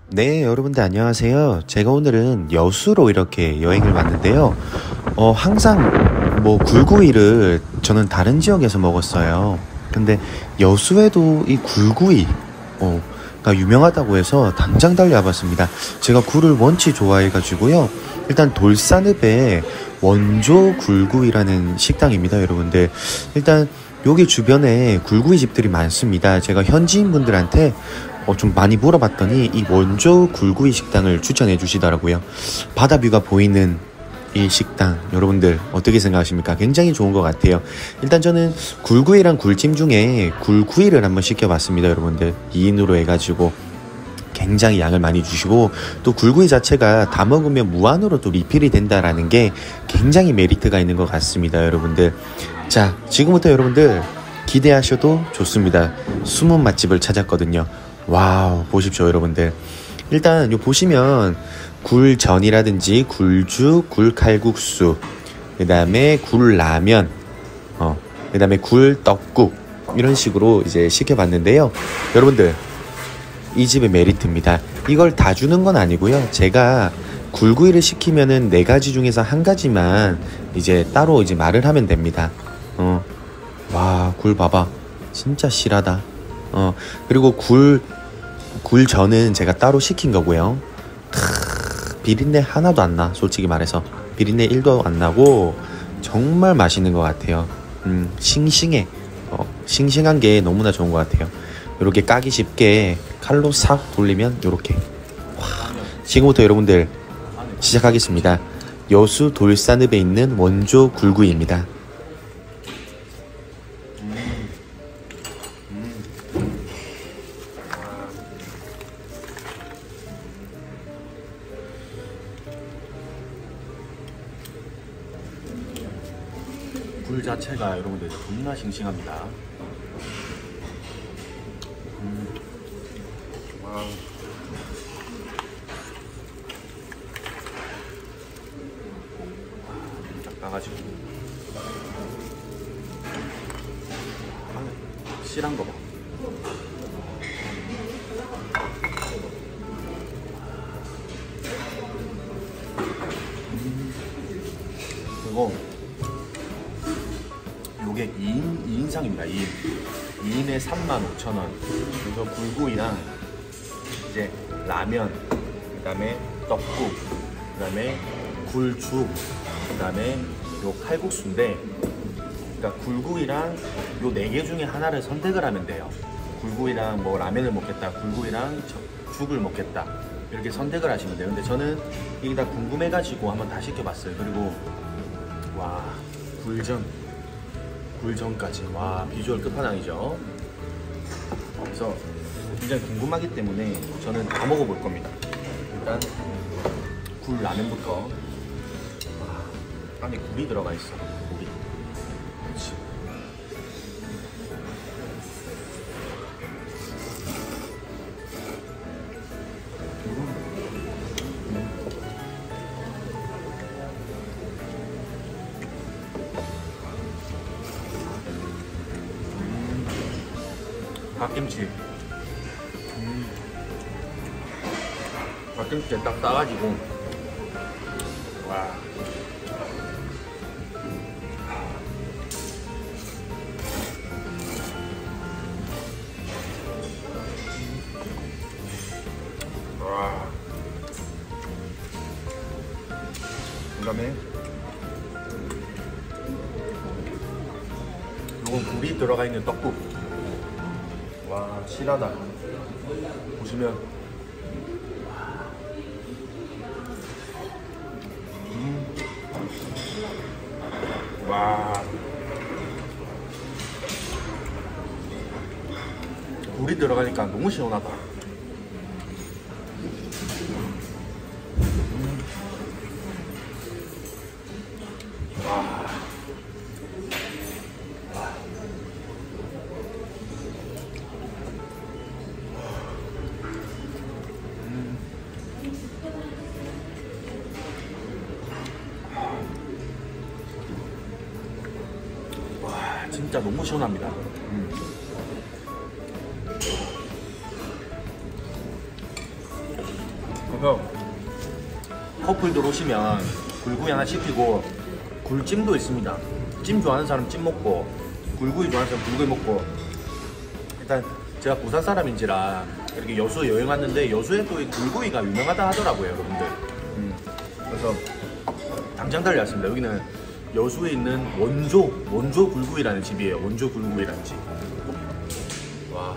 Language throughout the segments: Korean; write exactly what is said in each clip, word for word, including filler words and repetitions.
네, 여러분들 안녕하세요. 제가 오늘은 여수로 이렇게 여행을 왔는데요. 어, 항상 뭐 굴구이를 저는 다른 지역에서 먹었어요. 근데 여수에도 이 굴구이, 어, 가 유명하다고 해서 당장 달려와봤습니다. 제가 굴을 원치 좋아해가지고요. 일단 돌산읍에 원조 굴구이라는 식당입니다, 여러분들. 일단 여기 주변에 굴구이 집들이 많습니다. 제가 현지인 분들한테 어, 좀 많이 물어봤더니 이 원조 굴구이 식당을 추천해 주시더라고요. 바다뷰가 보이는 이 식당, 여러분들 어떻게 생각하십니까? 굉장히 좋은 것 같아요. 일단 저는 굴구이랑 굴찜 중에 굴구이를 한번 시켜봤습니다, 여러분들. 이 인으로 해가지고 굉장히 양을 많이 주시고, 또 굴구이 자체가 다 먹으면 무한으로 또 리필이 된다라는 게 굉장히 메리트가 있는 것 같습니다, 여러분들. 자, 지금부터 여러분들 기대하셔도 좋습니다. 숨은 맛집을 찾았거든요. 와우, 보십시오, 여러분들. 일단 요 보시면 굴전이라든지 굴죽, 굴칼국수, 그 다음에 굴라면, 어, 그 다음에 굴떡국, 이런 식으로 이제 시켜봤는데요. 여러분들, 이 집의 메리트입니다. 이걸 다 주는 건 아니고요. 제가 굴구이를 시키면은 네 가지 중에서 한 가지만 이제 따로 이제 말을 하면 됩니다. 어, 와, 굴 봐봐. 진짜 실하다. 어, 그리고 굴, 굴전은 제가 따로 시킨 거고요. 크, 비린내 하나도 안 나. 솔직히 말해서 비린내 일도 안 나고 정말 맛있는 것 같아요. 음, 싱싱해. 어, 싱싱한 게 너무나 좋은 것 같아요. 이렇게 까기 쉽게 칼로 싹 돌리면 이렇게. 와, 지금부터 여러분들 시작하겠습니다. 여수 돌산읍에 있는 원조 굴구이입니다. 굴 자체가 여러분들 존나 싱싱합니다. 음. 와. 딱 따가지고 아, 실한 거 봐. 음. 그리고 요게 이 인, 이 인상입니다. 이 인. 이 인에 삼만 오천 원. 그래서 굴구이랑 이제 라면, 그 다음에 떡국, 그 다음에 굴죽, 그 다음에 요 칼국수인데, 그러니까 굴구이랑 요 네 개 중에 하나를 선택을 하면 돼요. 굴구이랑 뭐 라면을 먹겠다, 굴구이랑 죽을 먹겠다, 이렇게 선택을 하시면 돼요. 근데 저는 이게 다 궁금해가지고 한번 다 시켜봤어요. 그리고 와, 굴전, 굴전까지. 와, 비주얼 끝판왕이죠. 그래서 굉장히 궁금하기 때문에 저는 다 먹어볼 겁니다. 일단 굴 라면부터. 와, 안에 굴이 들어가 있어. 굴이. 그렇지. 갓김치. 음. 갓김치에 딱 따가지고. 와. 와. 그 다음에 요건 굴이 들어가 있는 떡국. 와, 실하다. 보시면 음. 와, 굴이 들어가니까 너무 시원하다. 음. 와. 진짜 너무 시원합니다. 음. 그래서 커플들 오시면 굴구이 하나 시키고 굴찜도 있습니다. 찜 좋아하는 사람 찜 먹고 굴구이 좋아하는 사람 굴구이 먹고. 일단 제가 부산 사람인지라 이렇게 여수 여행 왔는데 여수에 또 이 굴구이가 유명하다 하더라고요, 여러분들. 음, 그래서 당장 달려왔습니다. 여기는 여수에 있는 원조 원조 굴구이라는 집이에요. 원조 굴구이라는 집. 와.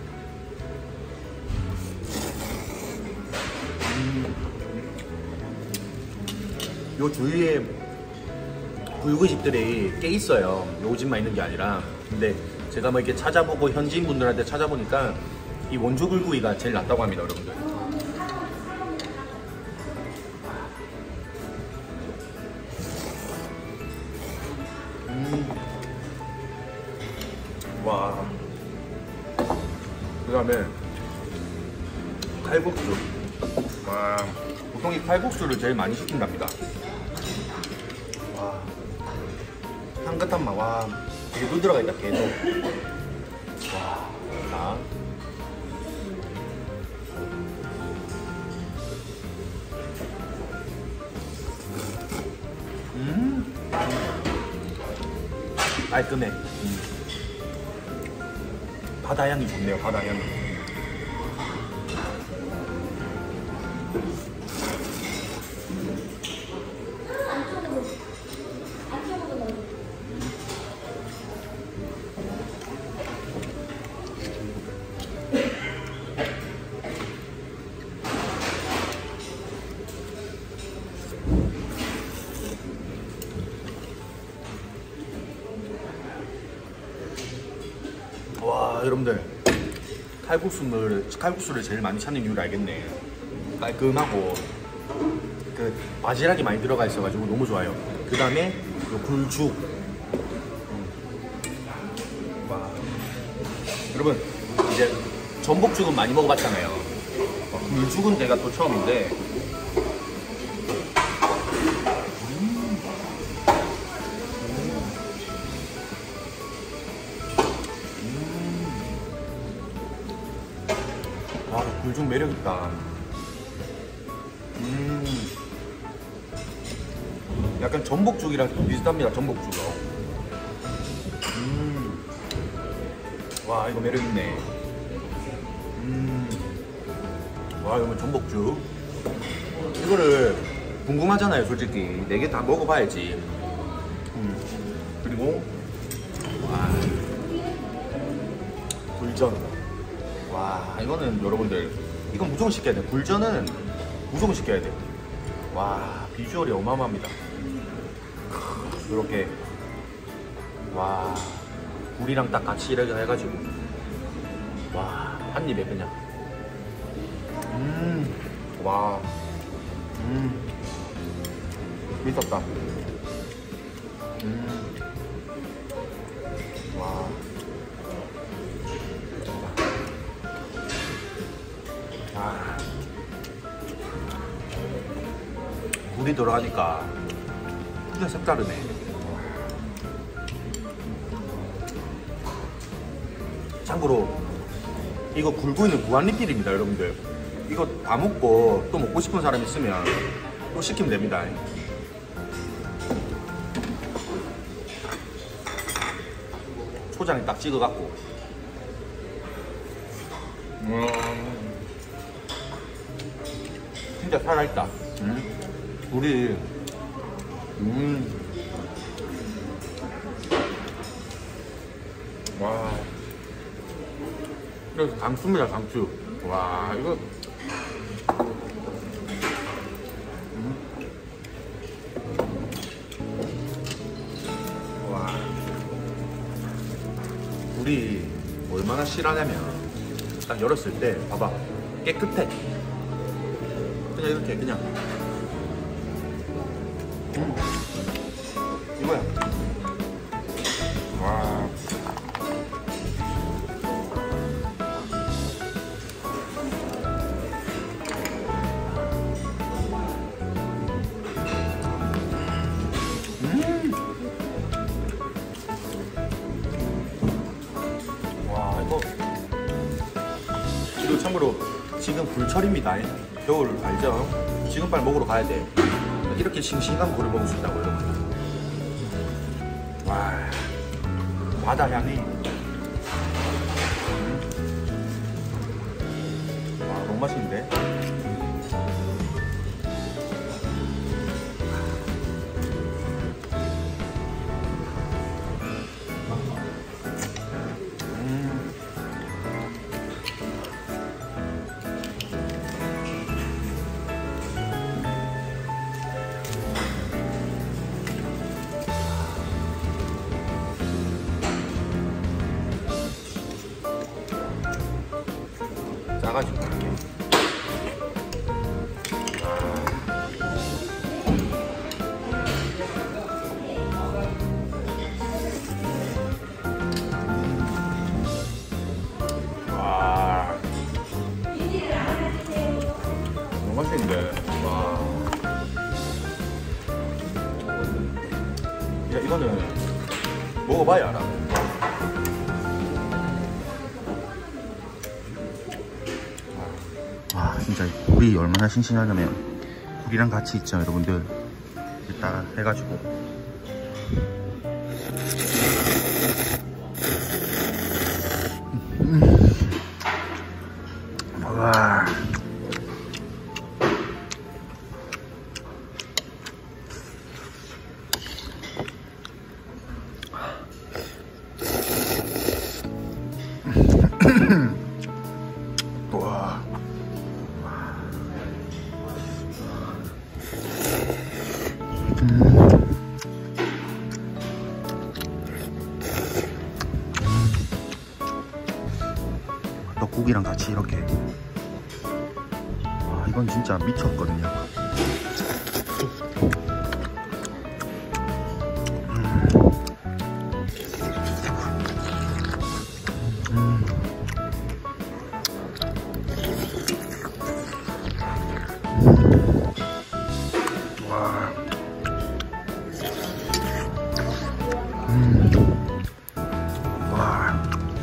음. 요 주위에 굴구이 집들이 꽤 있어요. 요 집만 있는 게 아니라. 근데 제가 뭐 이렇게 찾아보고 현지인 분들한테 찾아보니까 이 원조 굴구이가 제일 낫다고 합니다, 여러분들. 음. 와. 그 다음에 칼국수. 와. 보통 이 칼국수를 제일 많이 시킨답니다. 와. 향긋한 맛. 와. 게도 들어가 있다, 게도. 와. 자. 음. 깔끔해. 음. 바다 향이 좋네요, 바다 향이. 와, 여러분들 칼국수를 칼국수를 제일 많이 찾는 이유를 알겠네. 깔끔하고 그 바지락이 많이 들어가 있어가지고 너무 좋아요. 그 다음에 굴죽. 음. 와, 여러분 이제 전복죽은 많이 먹어봤잖아요. 어, 굴죽은 내가 또 처음인데. 와, 굴죽 매력있다. 음. 약간 전복죽이랑 좀 비슷합니다, 전복죽은. 음. 와, 이거 매력있네. 음. 와, 이거 전복죽. 이거를 궁금하잖아요, 솔직히. 네 개 다 먹어봐야지. 음. 그리고, 와. 굴전. 와, 이거는 여러분들 이건 무조건 시켜야 돼. 굴전은 무조건 시켜야 돼. 와, 비주얼이 어마어마합니다. 이렇게 와, 굴이랑 딱 같이 이렇게 해가지고 와, 한 입에 그냥 음, 와, 음, 미쳤다. 음, 와. 아, 굴이 들어가니까 진짜 색다르네. 참고로 이거 굴구이는 무한리필입니다, 여러분들. 이거 다 먹고 또 먹고 싶은 사람 있으면 또 시키면 됩니다. 초장에 딱 찍어갖고. 음. 진짜 살아있다. 음. 우리 음. 와. 그래서 강추입니다, 강추. 와, 이거 음. 와. 우리 얼마나 실하냐면 딱 열었을 때 봐봐, 깨끗해. 그냥 이렇게 그냥 음. 이거야. 와. 음. 와, 이거 이거 참고로 지금 굴철입니다. 겨울 알죠? 지금 빨리 먹으러 가야 돼. 이렇게 싱싱한 굴을 먹을 수 있다고 여러분. 와, 바다 향이. 와, 너무 맛있는데? 짜가지고 이렇게. 와, 너무 맛있는데. 와, 야, 이거는 먹어봐야 알아. 와, 진짜 굴이 얼마나 싱싱하냐면 굴이랑 같이 있죠 여러분들. 이렇게 딱 해가지고 음. 와, 와. 떡국이랑 같이 이렇게. 와, 이건 진짜 미쳤거든요. 음. 음. 와. 음. 와.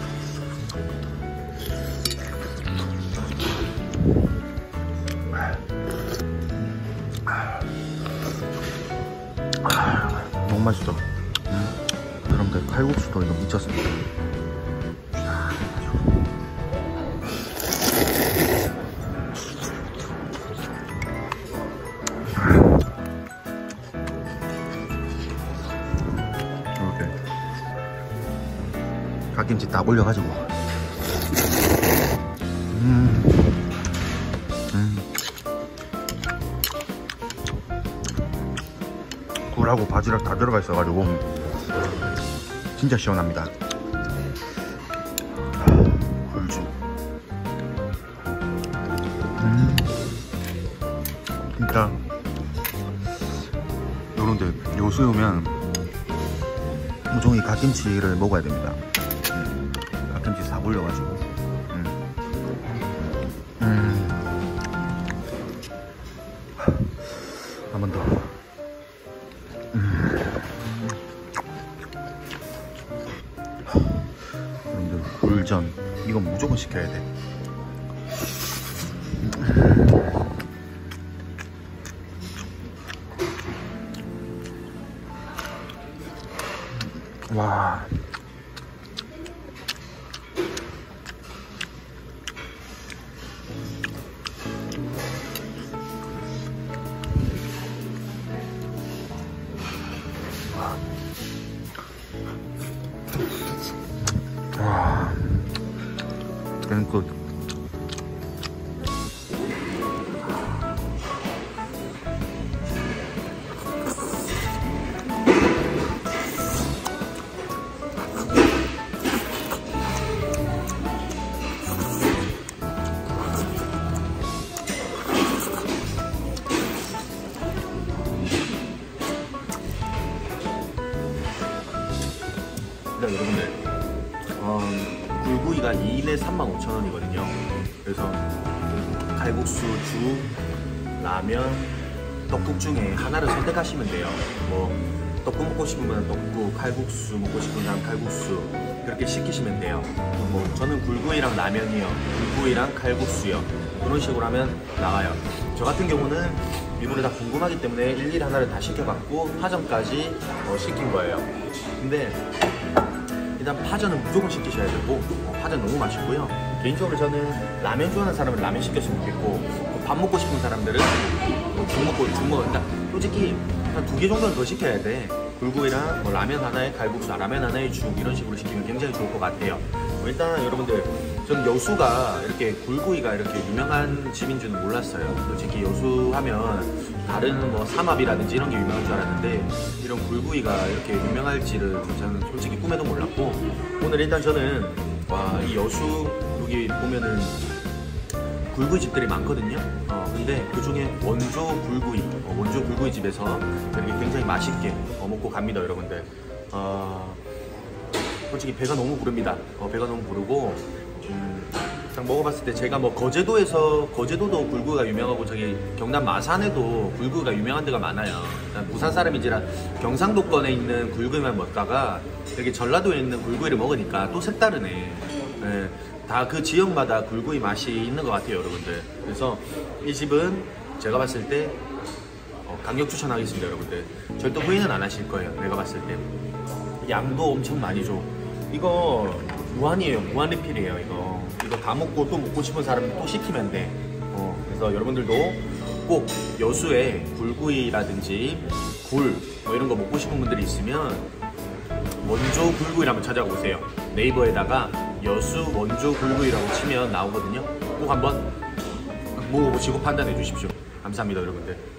너무 맛있어. 음. 여러분들 칼국수도 이거 미쳤습니다. 이렇게 갓김치 딱 올려가지고 음. 음. 굴하고 바지락 다 들어가 있어가지고 진짜 시원합니다. 굴주. 음. 진짜 여러분들 요수에 오면 무조건 이 갓김치를 먹어야 됩니다. 음. 갓김치 싹 올려가지고 음. 음. 한 번 더. 여러분들 굴전 이건 무조건 시켜야 돼. 와. 와, 이건 끝. 일단 여러분들 어, 굴구이가 이 인에 삼만 오천 원이거든요. 그래서 칼국수, 죽, 라면, 떡국 중에 하나를 선택하시면 돼요. 뭐 떡국 먹고 싶으면 떡국, 칼국수 먹고 싶으면 칼국수 그렇게 시키시면 돼요. 뭐 저는 굴구이랑 라면이요, 굴구이랑 칼국수요. 그런 식으로 하면 나와요. 저 같은 경우는 이번에 다 궁금하기 때문에 일일이 하나를 다 시켜갖고 파전까지 어, 시킨 거예요. 근데 일단 파전은 무조건 시키셔야 되고 어, 파전 너무 맛있고요. 개인적으로 저는 라면 좋아하는 사람은 라면 시켰으면 좋겠고 밥 먹고 싶은 사람들은 죽 먹고 죽 먹어. 그러니까 솔직히 한 두 개 정도는 더 시켜야 돼. 굴구이랑 뭐 라면 하나에 갈국수, 라면 하나에 죽 이런 식으로 시키면 굉장히 좋을 것 같아요. 뭐 일단 여러분들 저는 여수가 이렇게 굴구이가 이렇게 유명한 집인 줄은 몰랐어요. 솔직히 여수 하면 다른 뭐 삼합이라든지 이런 게 유명한 줄 알았는데 이런 굴구이가 이렇게 유명할지를 저는 솔직히 꿈에도 몰랐고 오늘 일단 저는 와, 이 여수 여기 보면은 굴구이 집들이 많거든요. 어, 근데 그 중에 원조 굴구이, 어, 원조 굴구이 집에서 이렇게 굉장히 맛있게 어, 먹고 갑니다, 여러분들. 어, 솔직히 배가 너무 부릅니다. 어, 배가 너무 부르고, 음, 딱 먹어봤을 때 제가 뭐 거제도에서, 거제도도 굴구이가 유명하고 저기 경남 마산에도 굴구이가 유명한 데가 많아요. 부산 사람인지라 경상도권에 있는 굴구이만 먹다가 여기 전라도에 있는 굴구이를 먹으니까 또 색다르네. 네. 다 그 지역마다 굴구이 맛이 있는 것 같아요, 여러분들. 그래서 이 집은 제가 봤을 때 어, 강력 추천하겠습니다, 여러분들. 절대 후회는 안 하실 거예요, 내가 봤을 때. 양도 엄청 많이 줘. 이거 무한이에요, 무한 리필이에요, 이거. 이거 다 먹고 또 먹고 싶은 사람은 또 시키면 돼. 어, 그래서 여러분들도 꼭 여수에 굴구이라든지 굴 뭐 이런 거 먹고 싶은 분들이 있으면 원조 굴구이를 한번 찾아가 보세요. 네이버에다가 여수 원조 굴구이라고 치면 나오거든요. 꼭 한번 먹어보시고 판단해 주십시오. 감사합니다, 여러분들.